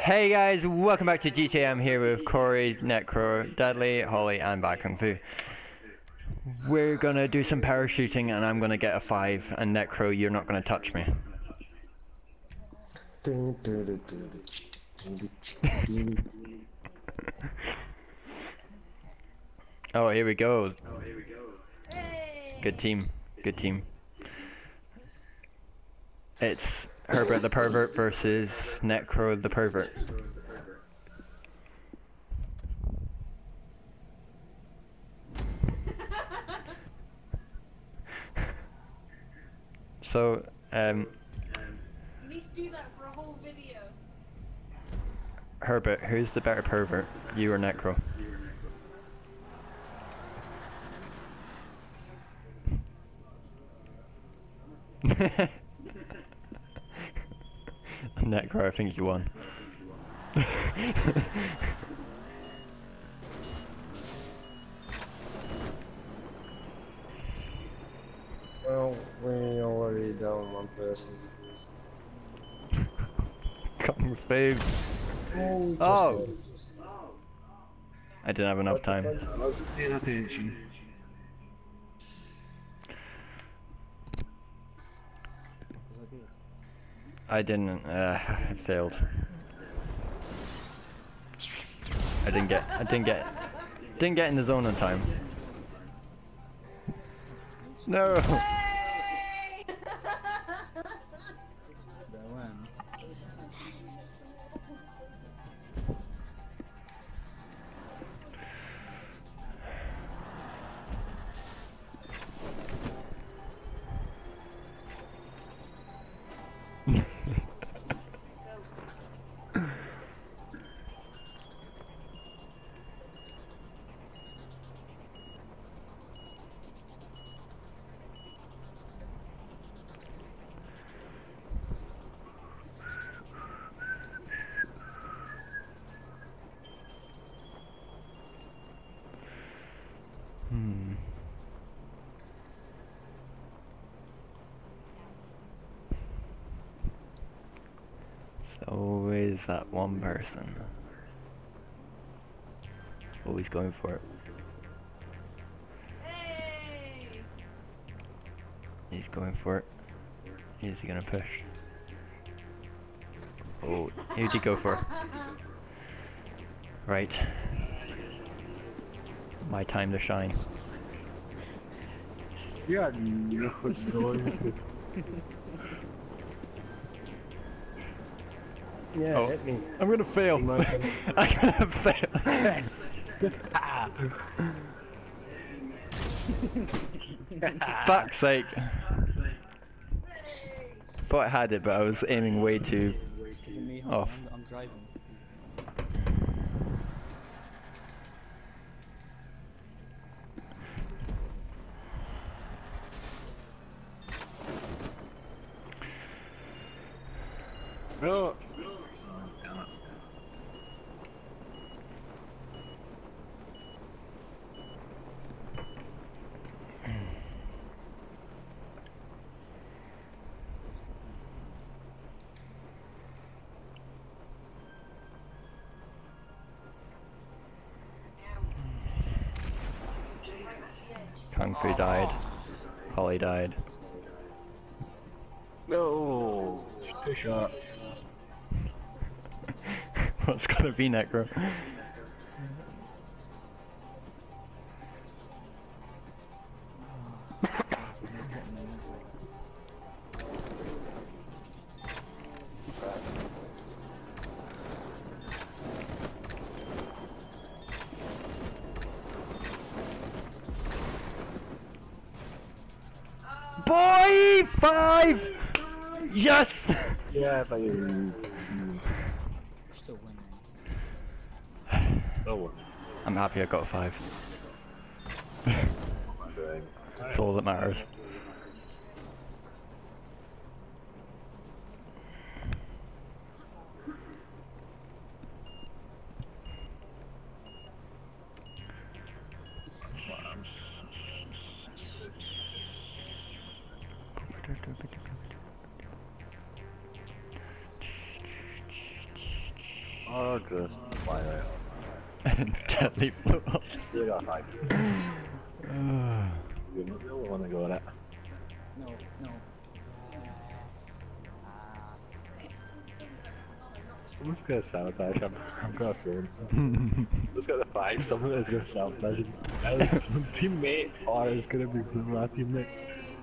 Hey guys, welcome back to GTA. I'm here with Corey, Necro, Dudley, Holly, and Bad Kung Fu. We're gonna do some parachuting, and I'm gonna get a 5. And Necro, you're not gonna touch me. Oh, here we go. Good team. Good team. It's Herbert the Pervert versus Necro the Pervert. So, You need to do that for a whole video. Herbert, who's the better pervert? You or Necro? Necro, I think you won. Well, we already down one person. Come fave. Oh! I didn't have enough time. Wasn't paying attention. I didn't, I failed. I didn't get in the zone in time. No! Hey! It's always that one person. Always going for it. Hey! He's going for it. Is he gonna push? Oh, who'd he go for? Right. My time to shine. Yeah, no, what's going Yeah, Oh. hit me. I'm gonna fail. I'm gonna fail. Yes! Fuck's sake. Thought I had it, but I was aiming way too It's 'cause of me, off. I'm driving this too. No! Kung Fu died. Holly died. No! Too short. What's gonna be Necro? Boy! 5! Yes! Yeah, but you Still winning. still won. I'm happy I got a 5. That's all that matters. Oh, just fly out. Deadly flew off. You got 5. You're not the only one to go on it. No, no. I'm just gonna sabotage him. I'm gonna throw him. Let's get the 5, someone is gonna sabotage him. It's either some teammate or it's gonna be one of my teammates.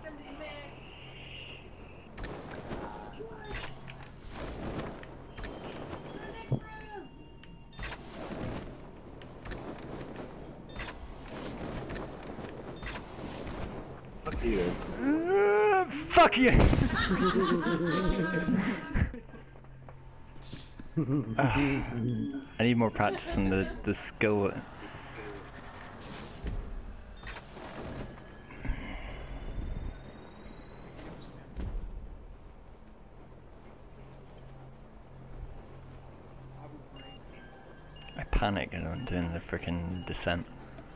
Fuck you. Fuck you! I need more practice on the skill. I panic and I'm doing the freaking descent.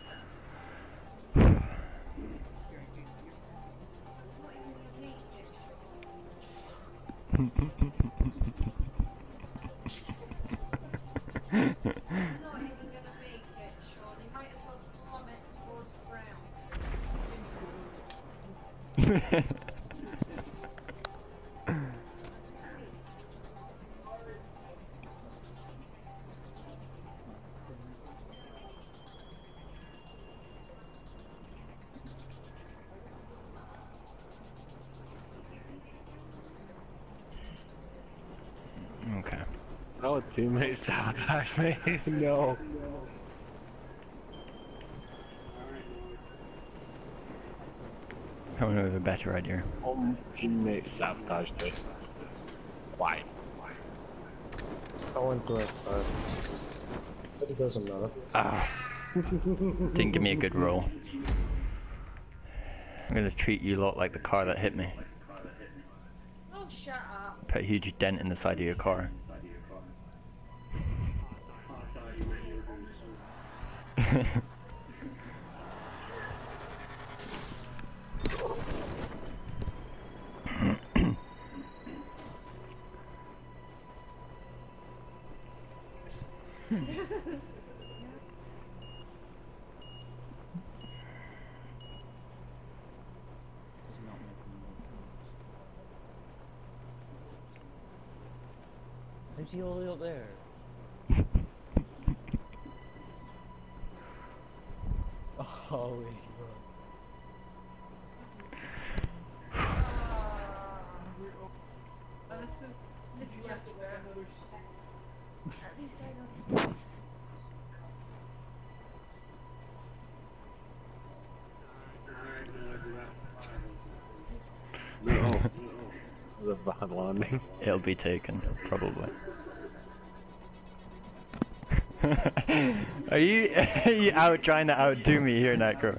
Not even gonna make it, Sean. You might as well plummet towards the ground. Okay. No, teammate sabotage me. No. I have a better idea. Teammate sabotage me. Why? I went to F5. But it doesn't matter. Ah. Didn't give me a good roll. I'm gonna treat you lot like the car that hit me. Oh, shut up. Put a huge dent in the side of your car. Does not make me more pounds. How's he all the way up there? Holy No. It was a bad landing. It'll be taken, probably. are you out trying to outdo me here, Necro?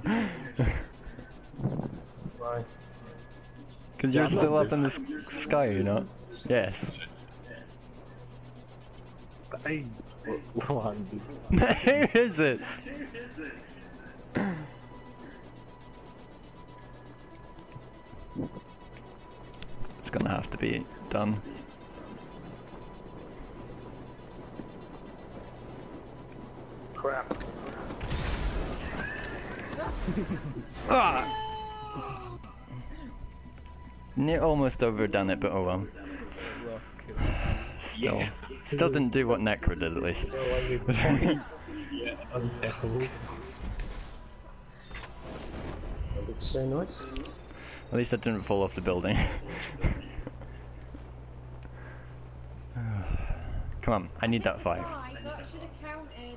Why? Because Yeah, you're I'm still not up in the sky, you know? Yes. I landed. Who is it? It's gonna have to be done. Crap. Ah! Almost overdone it, but oh well. Still, still didn't do what Necro did at least. Yeah, undefinitely. What did it say noise? At least I didn't fall off the building. Come on, I need that 5. That should have counted.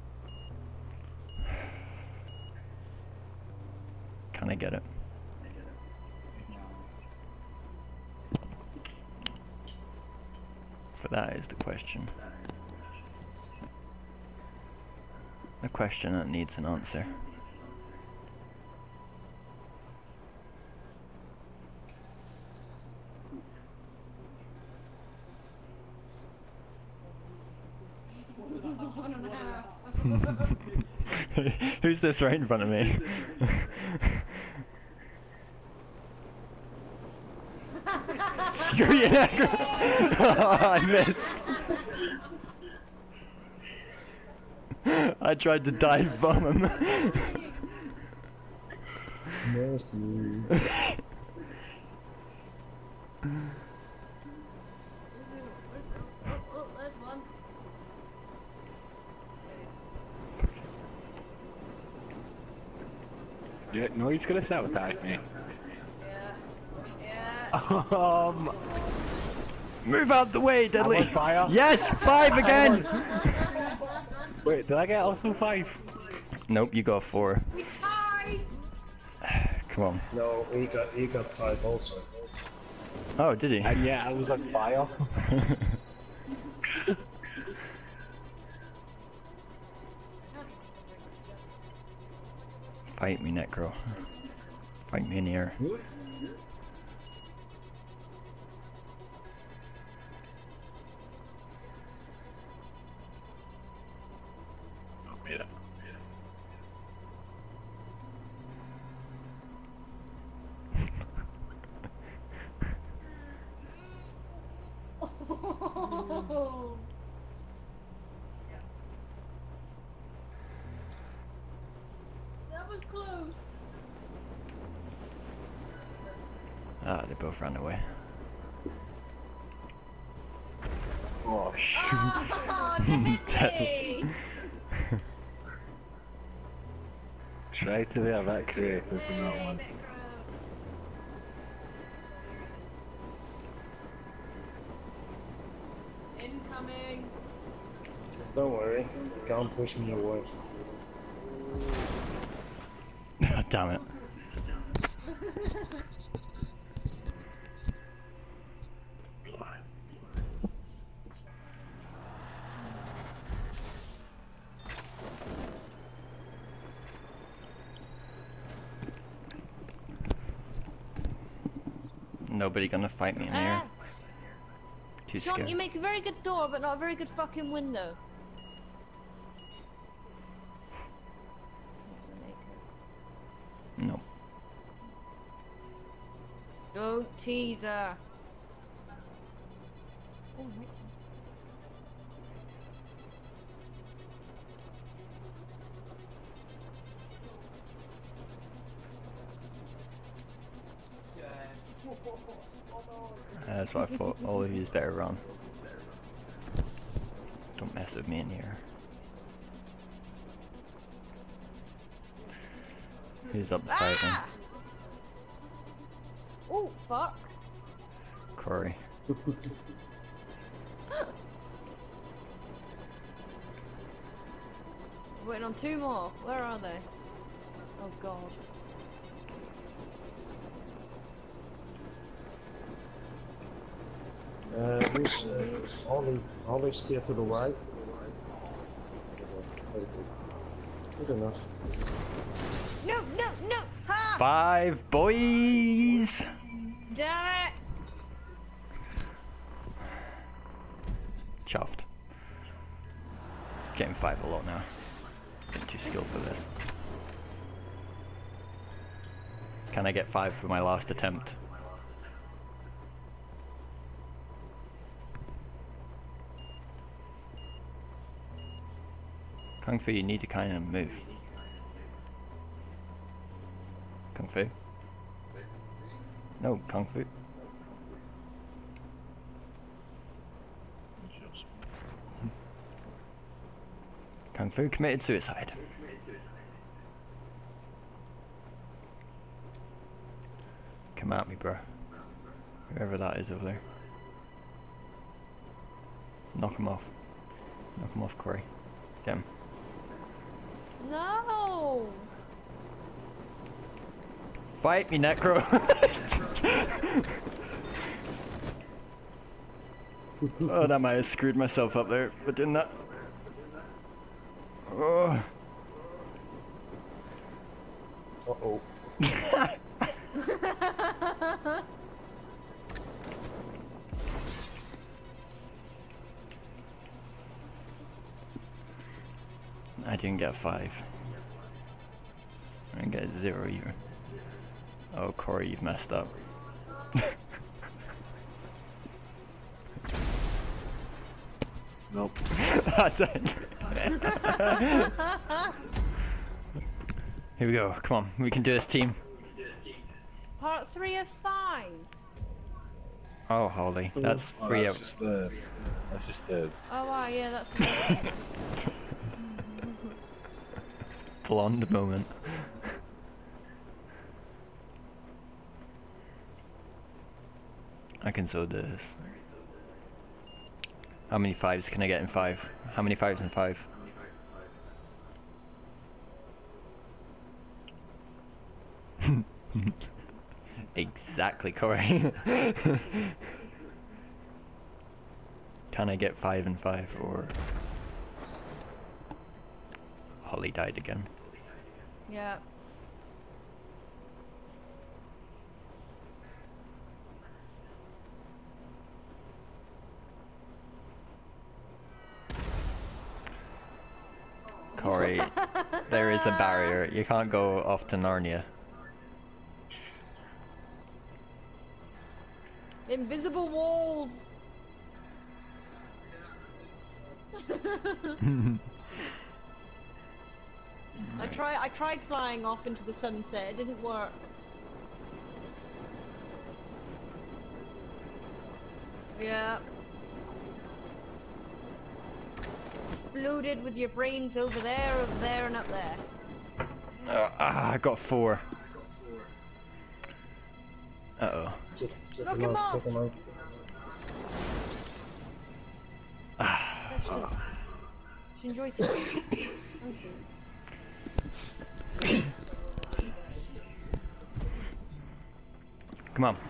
Can I get it? So that is the question. The question that needs an answer. Who's this right in front of me? Screw you, Necro! Oh, I missed. I tried to dive bomb him. Nasty. Oh, there's one. Yeah, no, he's gonna sabotage me. Yeah. Move out the way, Deadly. I'm on fire. Yes, 5 again. Wait, did I get also 5? Nope, you got 4. We tied! Come on. No, he got 5 also. Oh, did he? And yeah, I was on fire. Fight me, Necro. Fight me in the air. Mira. Oh. That was close. Ah, they both ran away. Oh shoot. Oh, Deadly! Try to be a bit creative in that Yay, one. Necro. Incoming. Don't worry, you can't push me away. Damn it. Nobody gonna fight me in here. Too Sean, scared. you make a very good door, but not a very good fucking window. No. Don't tease her. Oh, right. That's what I thought. All of you is better run. Don't mess with me in here. Who's up beside him? Ah! Oh, fuck. Corey. Waiting on 2 more. Where are they? Oh god. Who's Ollie steer to the right. Good enough. No, no, no! Ha! 5 boys! Damn it! Chuffed. Getting 5 a lot now. Getting too skilled for this. Can I get 5 for my last attempt? Kung Fu, you need to kind of move. Kung Fu? No, Kung Fu. Kung Fu committed suicide. Come at me, bro. Whoever that is over there. Knock him off. Knock him off, Corey. Get him. No! Fight me, Necro! Oh, that might have screwed myself up there, but didn't that? Oh. Uh-oh. I didn't get 5. I didn't get 0 either. Oh, Corey, you've messed up. Nope. I don't. Here we go. Come on, we can do this, team. Part 3 of 5. Oh, Holly, that's Oh, 3 that's out. just the. That's just the. Oh wow, yeah, that's the best. Blonde moment. I can so do this. How many 5s can I get in 5? How many 5s in 5? Exactly, Corey. Can I get 5 and 5 or Holly died again? Yeah. Corey, there is a barrier. You can't go off to Narnia. Invisible walls. I tried flying off into the sunset. It didn't work. Yeah. Exploded with your brains over there, and up there. I got 4. Uh-oh. Knock him off! Take him out. There she is. She enjoys it. Come on.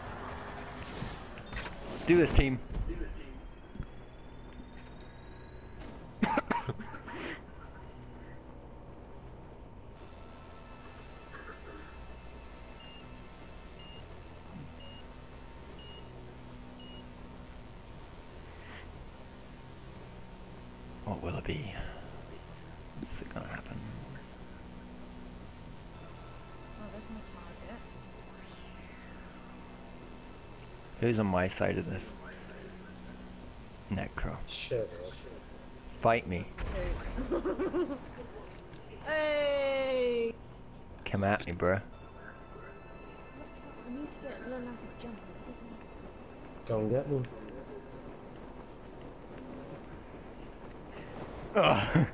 Do this, team. What will it be? What's it gonna happen? Oh, there's no target. Who's on my side of this? Necro. Shit. Fight me. It's 2. Hey! Come at me, bruh. What the fuck? I need to learn how to jump. Is it this? Go and get me. Ugh.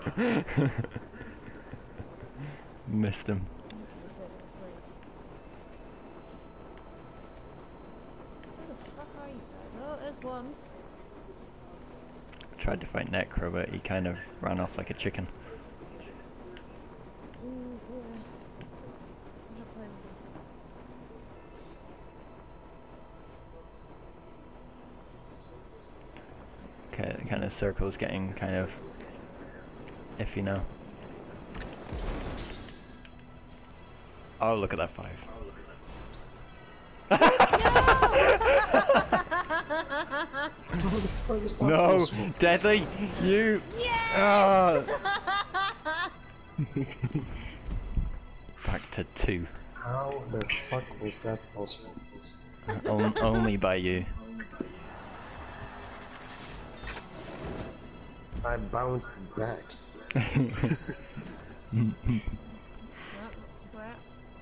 Missed him. You said it was 3. Where the fuck are you guys? Oh, there's one. Tried to fight Necro, but he kind of ran off like a chicken. Yeah. I'm not playing with him. Okay, the kind of circle's getting kind of iffy now. Oh, look at that 5. No, Deadly, you. Yes! Ah. Back to 2. How the fuck was that possible? Only by you. I bounced back. No, square.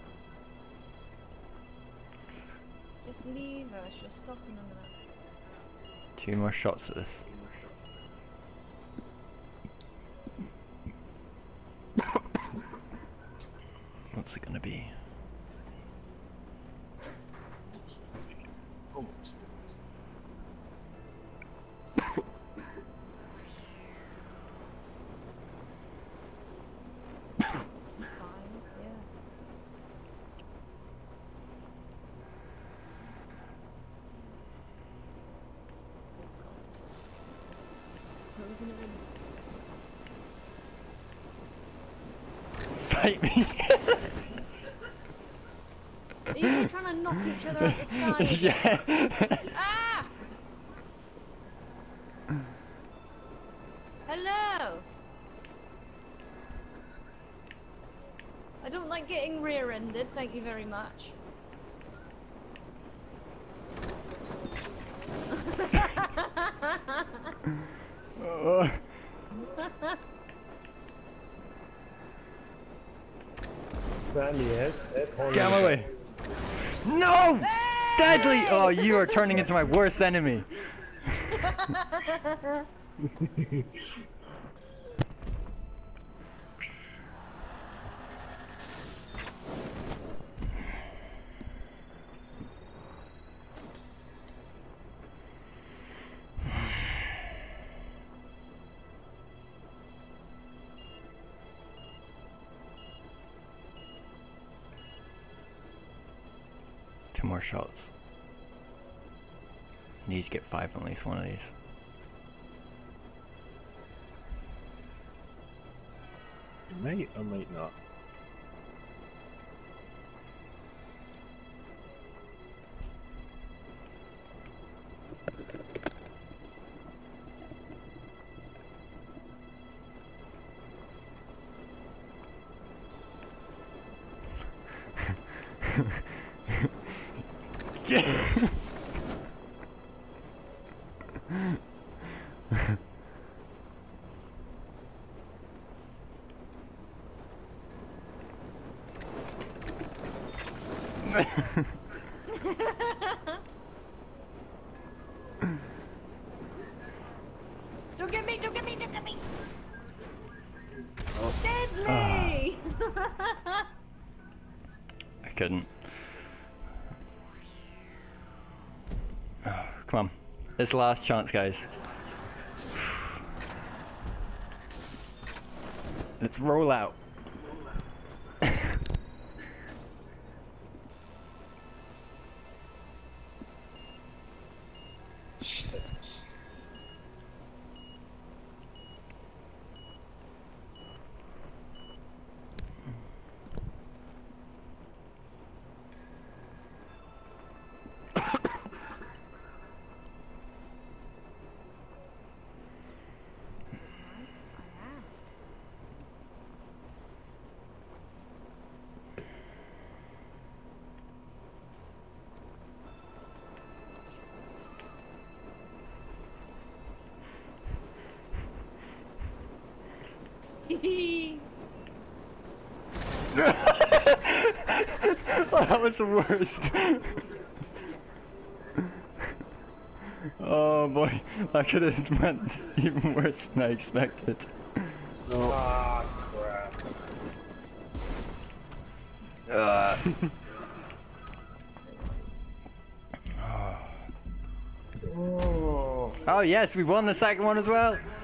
Just leave her. She'll stop in a minute. 2 more shots at this. What's it gonna be? Almost. It's 5, yeah. Oh god, this is scary. Closing it in. Fight me! Are you two trying to knock each other out the sky? again? Yeah! Ah! Hello! I don't like getting rear-ended, thank you very much. Oh. 90 hit. Get him away. No! Deadly! Oh, you are turning into my worst enemy. Two more shots. Need to get 5 on at least one of these. You might or might not. Don't get me, don't get me, don't get me! Oh. Deadly! I couldn't. Come on. It's the last chance, guys. Let's roll out. Shit. Oh, that was the worst. Oh boy, that could have went even worse than I expected. No. Ah, crap. Oh yes, we won the second one as well.